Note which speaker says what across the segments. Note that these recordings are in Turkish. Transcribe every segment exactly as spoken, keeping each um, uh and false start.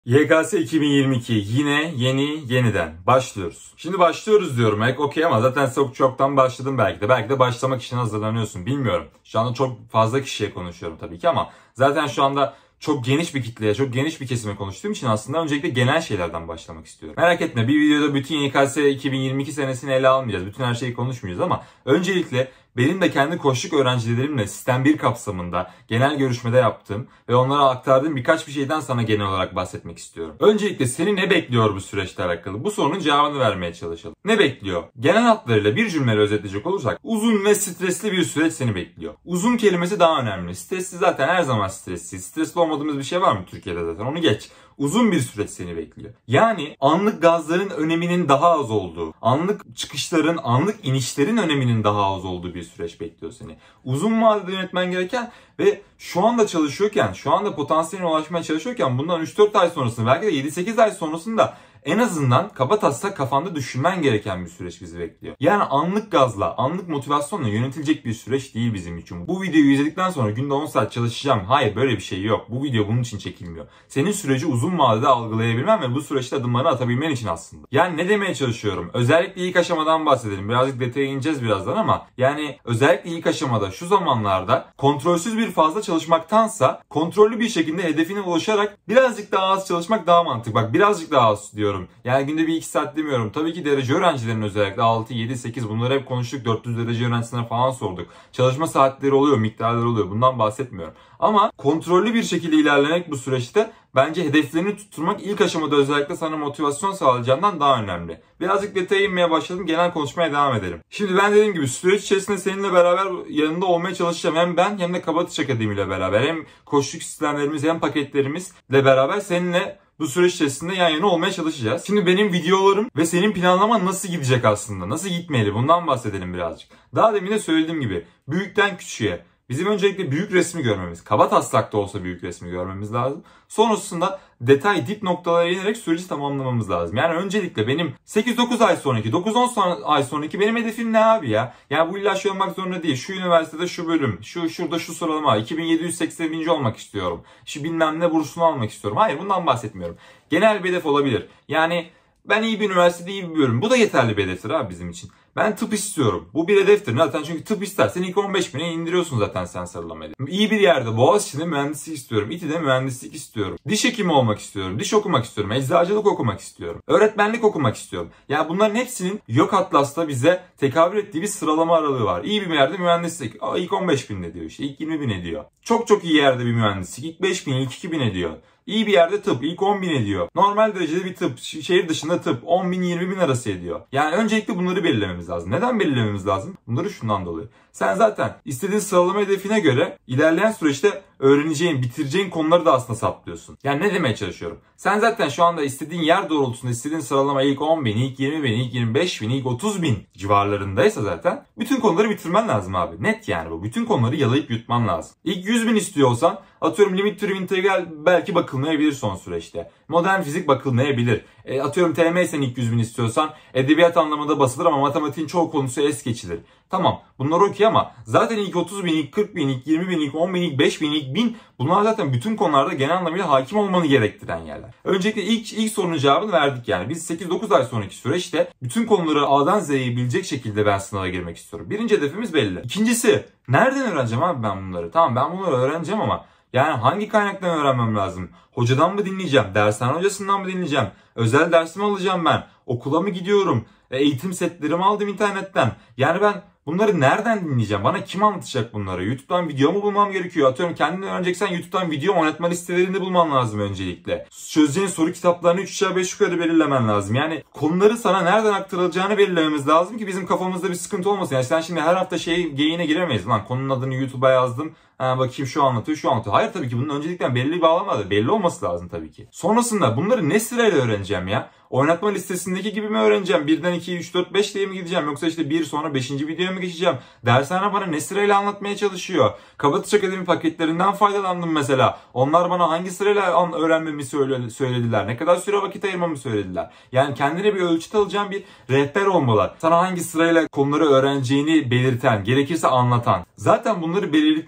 Speaker 1: Y K S iki bin yirmi iki yine yeni yeniden başlıyoruz. Şimdi başlıyoruz diyorum. Ek okey ama zaten çok çoktan başladım belki de. Belki de başlamak için hazırlanıyorsun. Bilmiyorum. Şu anda çok fazla kişiye konuşuyorum tabii ki ama zaten şu anda çok geniş bir kitleye, çok geniş bir kesime konuştuğum için aslında öncelikle genel şeylerden başlamak istiyorum. Merak etme, bir videoda bütün Y K S iki bin yirmi iki senesini ele almayacağız. Bütün her şeyi konuşmayacağız ama öncelikle benim de kendi koçluk öğrencilerimle Sistem bir kapsamında genel görüşmede yaptığım ve onlara aktardığım birkaç bir şeyden sana genel olarak bahsetmek istiyorum. Öncelikle seni ne bekliyor bu süreçte alakalı? Bu sorunun cevabını vermeye çalışalım. Ne bekliyor? Genel hatlarıyla bir cümleyle özetleyecek olursak uzun ve stresli bir süreç seni bekliyor. Uzun kelimesi daha önemli. Stresli zaten her zaman stresli. Stresli olmadığımız bir şey var mı Türkiye'de zaten? Onu geç. Uzun bir süreç seni bekliyor. Yani anlık gazların öneminin daha az olduğu, anlık çıkışların, anlık inişlerin öneminin daha az olduğu bir süreç bekliyor seni. Uzun vadede yönetmen gereken ve şu anda çalışıyorken, şu anda potansiyeline ulaşmaya çalışıyorken bundan üç dört ay sonrasında, belki de yedi sekiz ay sonrasında en azından kabataslak kafanda düşünmen gereken bir süreç bizi bekliyor. Yani anlık gazla, anlık motivasyonla yönetilecek bir süreç değil bizim için. Bu videoyu izledikten sonra günde on saat çalışacağım. Hayır, böyle bir şey yok. Bu video bunun için çekilmiyor. Senin süreci uzun vadede algılayabilmen ve bu süreçte adımlarını atabilmen için aslında. Yani ne demeye çalışıyorum? Özellikle ilk aşamadan bahsedelim. Birazcık detaya ineceğiz birazdan ama yani özellikle ilk aşamada şu zamanlarda kontrolsüz bir fazla çalışmaktansa kontrollü bir şekilde hedefine ulaşarak birazcık daha az çalışmak daha mantıklı. Bak, birazcık daha az diyorum. Yani günde bir iki saat demiyorum. Tabii ki derece öğrencilerinin özellikle altı, yedi, sekiz bunları hep konuştuk. dört yüz derece öğrencisine falan sorduk. Çalışma saatleri oluyor, miktarları oluyor. Bundan bahsetmiyorum. Ama kontrollü bir şekilde ilerlemek bu süreçte bence hedeflerini tutturmak ilk aşamada özellikle sana motivasyon sağlayacağından daha önemli. Birazcık detaya inmeye başladım. Genel konuşmaya devam edelim. Şimdi ben dediğim gibi süreç içerisinde seninle beraber yanında olmaya çalışacağım. Hem ben hem de Kabataş Akademi ile beraber. Hem koçluk sistemlerimiz hem paketlerimizle beraber seninle bu süreç içerisinde yan yana olmaya çalışacağız. Şimdi benim videolarım ve senin planlaman nasıl gidecek aslında? Nasıl gitmeli? Bundan bahsedelim birazcık. Daha demin de söylediğim gibi büyükten küçüğe. Bizim öncelikle büyük resmi görmemiz, kabataslak da olsa büyük resmi görmemiz lazım. Sonrasında detay dip noktalara inerek süreci tamamlamamız lazım. Yani öncelikle benim sekiz dokuz ay sonraki, dokuz on ay sonraki benim hedefim ne abi ya? Yani bu illa şey olmak zorunda değil. Şu üniversitede şu bölüm, şu şurada şu sıralama, iki bin yedi yüz sekseninci olmak istiyorum. Şu bilmem ne bursunu almak istiyorum. Hayır, bundan bahsetmiyorum. Genel bir hedef olabilir. Yani ben iyi bir üniversitede iyi bir bölüm. Bu da yeterli bir hedeftir abi bizim için. Ben tıp istiyorum. Bu bir hedeftir. Zaten çünkü tıp istersen ilk on beş bine indiriyorsun zaten sen sıralamayı. İyi bir yerde Boğaziçi'nde mühendislik istiyorum. İTÜ'de mühendislik istiyorum. Diş hekimi olmak istiyorum. Diş okumak istiyorum. Eczacılık okumak istiyorum. Öğretmenlik okumak istiyorum. Yani bunların hepsinin Yok Atlas'ta bize tekabül ettiği bir sıralama aralığı var. İyi bir yerde mühendislik. İlk on beş bin ediyor işte. İlk yirmi bin ediyor. Çok çok iyi yerde bir mühendislik. İlk beş bin, ilk iki bin ediyor. İyi bir yerde tıp ilk on bin ediyor. Normal derecede bir tıp, şehir dışında tıp on bin yirmi bin arası ediyor. Yani öncelikle bunları belirlememiz lazım. Neden belirlememiz lazım? Bunları şundan dolayı. Sen zaten istediğin sıralama hedefine göre ilerleyen süreçte öğreneceğin, bitireceğin konuları da aslında saplıyorsun. Yani ne demeye çalışıyorum? Sen zaten şu anda istediğin yer doğrultusunda istediğin sıralama ilk on bin, ilk yirmi bin, ilk yirmi beş bin, ilk otuz bin civarlarındaysa zaten bütün konuları bitirmen lazım abi. Net yani bu. Bütün konuları yalayıp yutman lazım. İlk yüz bin istiyorsan atıyorum limit türev integral belki bakılmayabilir son süreçte. Modern fizik bakılmayabilir. E, atıyorum T M sen ilk yüz bin istiyorsan edebiyat anlamında basılır ama matematiğin çoğu konusu es geçilir. Tamam, bunlar okey ama zaten ilk otuz bin, ilk kırk bin, ilk yirmi bin, ilk on bin, ilk beş bin, ilk bin bunlar zaten bütün konularda genel anlamıyla hakim olmanı gerektiren yerler. Öncelikle ilk ilk sorunun cevabını verdik yani. Biz sekiz dokuz ay sonraki süreçte bütün konuları A'dan Z'ye bilecek şekilde ben sınava girmek istiyorum. Birinci hedefimiz belli. İkincisi, nereden öğreneceğim abi ben bunları? Tamam, ben bunları öğreneceğim ama yani hangi kaynaktan öğrenmem lazım? Hocadan mı dinleyeceğim? Dershane hocasından mı dinleyeceğim? Özel ders mi alacağım ben? Okula mı gidiyorum? Eğitim setlerimi aldım internetten. Yani ben bunları nereden dinleyeceğim? Bana kim anlatacak bunları? YouTube'dan video mu bulmam gerekiyor? Atıyorum kendin öğreneceksen YouTube'dan video oynatma listelerinde bulman lazım öncelikle. Çözeceğin soru kitaplarını üç aşağı beş yukarı belirlemen lazım. Yani konuları sana nereden aktarılacağını belirlememiz lazım ki bizim kafamızda bir sıkıntı olmasın. Yani sen şimdi her hafta şey geyiğine giremeyiz. Lan konunun adını YouTube'a yazdım. Ha, bakayım şu anlatıyor, şu anlatıyor. Hayır, tabii ki bunun öncelikle belli bir bağlamadı. Belli olması lazım tabii ki. Sonrasında bunları ne sırayla öğreneceğim ya? Oynatma listesindeki gibi mi öğreneceğim? birden ikiye, üç, dört, beş diye mi gideceğim? Yoksa işte bir sonra beşinci videoya mı geçeceğim? Dershane bana ne sırayla anlatmaya çalışıyor? Kabataş Akademi paketlerinden faydalandım mesela. Onlar bana hangi sırayla öğrenmemi söylediler? Ne kadar süre vakit ayırmamı söylediler? Yani kendine bir ölçüt alacağın bir rehber olmalı. Sana hangi sırayla konuları öğreneceğini belirten, gerekirse anlatan. Zaten bunları belirledikten sonra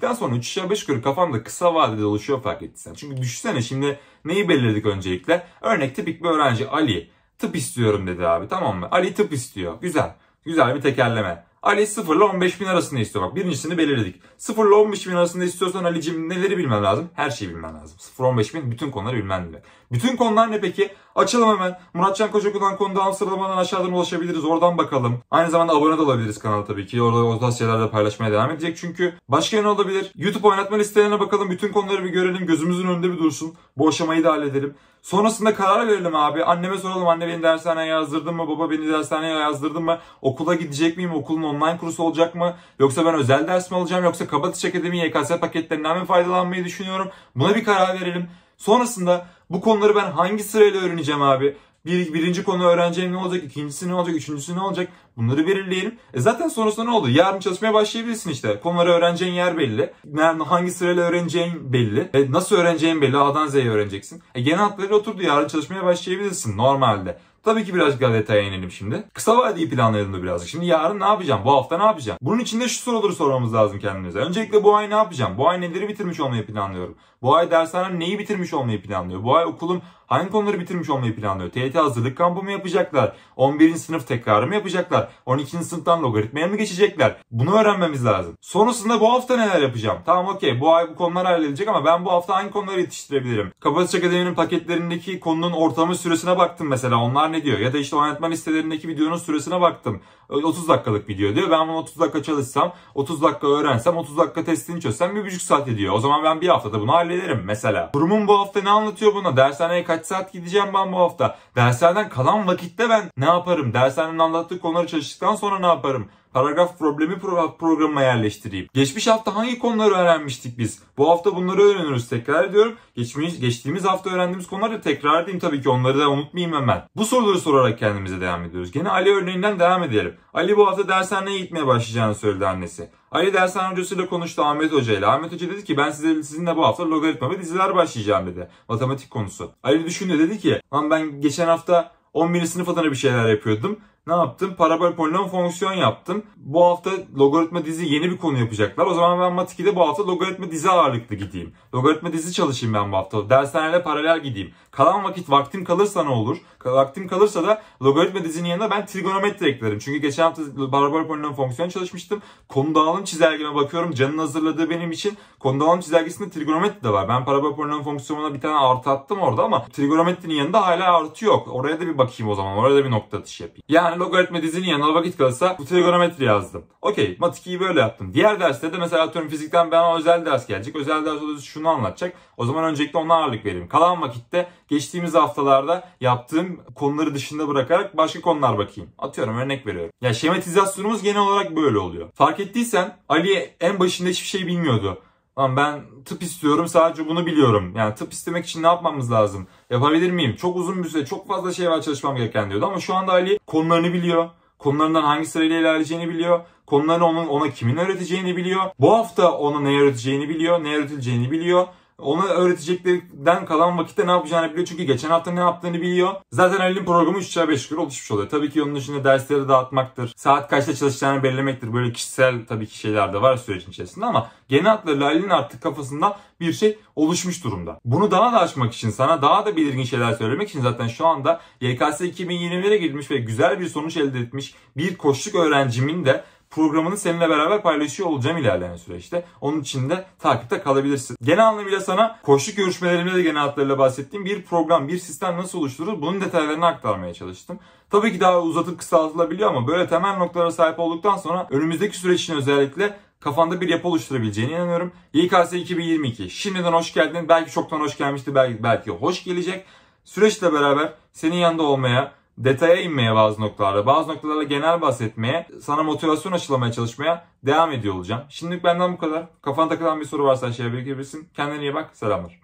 Speaker 1: üç aşağı beş yukarı kafamda kısa vadede oluşuyor fark ettiysen. Çünkü düşünsene şimdi neyi belirledik öncelikle? Örnek tipik bir öğrenci Ali. Tıp istiyorum dedi abi, tamam mı? Ali tıp istiyor. Güzel. Güzel bir tekerleme. Ali sıfır ile on beş bin arasında istiyor. Bak birincisini belirledik. sıfır ile on beş bin arasında istiyorsan Ali'cim neleri bilmen lazım? Her şeyi bilmen lazım. sıfır on beş bin bütün konuları bilmen lazım. Bütün konular ne peki? Açalım hemen. Muratcan Kocakul'dan konudan sıralamadan aşağıdan ulaşabiliriz. Oradan bakalım. Aynı zamanda abone de olabiliriz kanala tabii ki. Orada o tarz şeyler de paylaşmaya devam edecek çünkü. Başka ne olabilir? YouTube oynatma listelerine bakalım. Bütün konuları bir görelim. Gözümüzün önünde bir dursun. Bu aşamayı da halledelim. Sonrasında karar verelim abi. Anneme soralım. Anne beni dershaneye yazdırdın mı? Baba beni dershaneye yazdırdın mı? Okula gidecek miyim? Okulun online kursu olacak mı? Yoksa ben özel ders mi alacağım? Yoksa Kabataş Akademi Y K S paketlerinden mi faydalanmayı düşünüyorum? Buna bir karar verelim. Sonrasında bu konuları ben hangi sırayla öğreneceğim abi? Bir, birinci konu öğreneceğim ne olacak? İkincisi ne olacak? Üçüncüsü ne olacak? Bunları belirleyelim. E zaten sonrasında ne oldu? Yarın çalışmaya başlayabilirsin işte. Konuları öğreneceğin yer belli. Hangi sırayla öğreneceğin belli. E nasıl öğreneceğin belli. A'dan Z'ye öğreneceksin. E genel hatlarıyla oturdu. Yarın çalışmaya başlayabilirsin normalde. Tabii ki birazcık daha detaya inelim şimdi. Kısa vadeyi planlayalım da birazcık. Şimdi yarın ne yapacağım? Bu hafta ne yapacağım? Bunun için de şu soruları sormamız lazım kendimize. Öncelikle bu ay ne yapacağım? Bu ay neleri bitirmiş olmayı planlıyorum? Bu ay dershanem neyi bitirmiş olmayı planlıyor? Bu ay okulum hangi konuları bitirmiş olmayı planlıyor? T Y T hazırlık kampı mı yapacaklar? on birinci sınıf tekrarı mı yapacaklar? on ikinci sınıftan logaritmaya mı geçecekler? Bunu öğrenmemiz lazım. Sonrasında bu hafta neler yapacağım? Tamam okey, bu ay bu konular halledilecek ama ben bu hafta hangi konuları yetiştirebilirim? Kabataş Akademi'nin paketlerindeki konunun ortalama süresine baktım mesela. Onlar ne diyor? Ya da işte oynatma listelerindeki videonun süresine baktım. otuz dakikalık video diyor. Ben bunu otuz dakika çalışsam, otuz dakika öğrensem, otuz dakika testini çözsem bir buçuk saat ediyor. O zaman ben bir haftada bunu hallederim mesela. Kurumun bu hafta ne anlatıyor buna? Dershaneye kaç saat gideceğim ben bu hafta? Dershaneden kalan vakitte ben ne yaparım? Dershanenin anlattığı konuları çalıştıktan sonra ne yaparım? Paragraf problemi pro programıma yerleştireyim. Geçmiş hafta hangi konuları öğrenmiştik biz? Bu hafta bunları öğreniyoruz. Tekrar ediyorum. Geçmiş, geçtiğimiz hafta öğrendiğimiz konuları da tekrar edeyim tabii ki. Onları da unutmayayım hemen. Bu soruları sorarak kendimize devam ediyoruz. Gene Ali örneğinden devam edelim. Ali bu hafta dershaneye gitmeye başlayacağını söyledi annesi. Ali dershane hocasıyla konuştu, Ahmet Hoca ile. Ahmet Hoca dedi ki ben size, sizinle bu hafta logaritma ve diziler başlayacağım dedi. Matematik konusu. Ali düşündü, dedi ki lan ben geçen hafta on birinci sınıf adına bir şeyler yapıyordum. Ne yaptım? Parabol polinom fonksiyon yaptım. Bu hafta logaritma dizi yeni bir konu yapacaklar. O zaman ben Mat ikide bu hafta logaritma dizi ağırlıklı gideyim. Logaritma dizi çalışayım ben bu hafta. Dershaneyle paralel gideyim. Kalan vakit vaktim kalırsa ne olur? Vaktim kalırsa da logaritma dizinin yanına ben trigonometri eklerim. Çünkü geçen hafta parabol polinom fonksiyon çalışmıştım. Konu dağılım çizelgeme bakıyorum. Can'ın hazırladığı benim için konu dağılım çizelgesinde trigonometri de var. Ben parabol polinom fonksiyonuna bir tane artı attım orada ama trigonometrinin yanında hala artı yok. Oraya da bir bakayım o zaman. Oraya da bir nokta atışı yapayım. Yani logaritma dizinin yanına vakit kalırsa bu trigonometri yazdım. Okey, Mat ikiyi böyle yaptım. Diğer derste de mesela atıyorum fizikten bana özel ders gelecek. Özel ders olursa şunu anlatacak. O zaman öncelikle ona ağırlık vereyim. Kalan vakitte geçtiğimiz haftalarda yaptığım konuları dışında bırakarak başka konular bakayım. Atıyorum, örnek veriyorum. Ya şematizasyonumuz genel olarak böyle oluyor. Fark ettiysen Ali en başında hiçbir şey bilmiyordu. Lan ben tıp istiyorum, sadece bunu biliyorum. Yani tıp istemek için ne yapmamız lazım? Yapabilir miyim? Çok uzun bir süre, çok fazla şey var çalışmam gereken diyordu. Ama şu anda Ali konularını biliyor. Konularından hangi sırayla ilerleyeceğini biliyor. Konularını onun, ona kimin öğreteceğini biliyor. Bu hafta ona ne öğreteceğini biliyor, ne öğretileceğini biliyor. Ona öğreteceklerinden kalan vakitte ne yapacağını biliyor. Çünkü geçen hafta ne yaptığını biliyor. Zaten Ali'nin programı üç aşağı beş yukarı oluşmuş oluyor. Tabii ki onun dışında dersleri dağıtmaktır. Saat kaçta çalışacağını belirlemektir. Böyle kişisel tabii ki şeyler de var sürecin içerisinde ama genel hatlarıyla Ali'nin artık kafasında bir şey oluşmuş durumda. Bunu daha da açmak için, sana daha da belirgin şeyler söylemek için zaten şu anda Y K S iki bin yirmilere girmiş ve güzel bir sonuç elde etmiş bir koçluk öğrencimin de programını seninle beraber paylaşıyor olacağım ilerleyen süreçte. Onun için de takipte kalabilirsin. Genel anlamıyla sana koçluk görüşmelerimde de genel hatlarıyla bahsettiğim bir program, bir sistem nasıl oluşturulur bunun detaylarını aktarmaya çalıştım. Tabii ki daha uzatıp kısaltılabiliyor ama böyle temel noktalara sahip olduktan sonra önümüzdeki süreç için özellikle kafanda bir yapı oluşturabileceğine inanıyorum. Y K S iki bin yirmi iki. Şimdiden hoş geldin. Belki çoktan hoş gelmişti. Belki, belki hoş gelecek. Süreçle beraber senin yanında olmaya, detaya inmeye bazı noktalarda, bazı noktalarda genel bahsetmeye, sana motivasyon aşılamaya çalışmaya devam ediyor olacağım. Şimdilik benden bu kadar. Kafana takılan bir soru varsa aşağıya bırakabilirsin. Kendine iyi bak. Selamlar.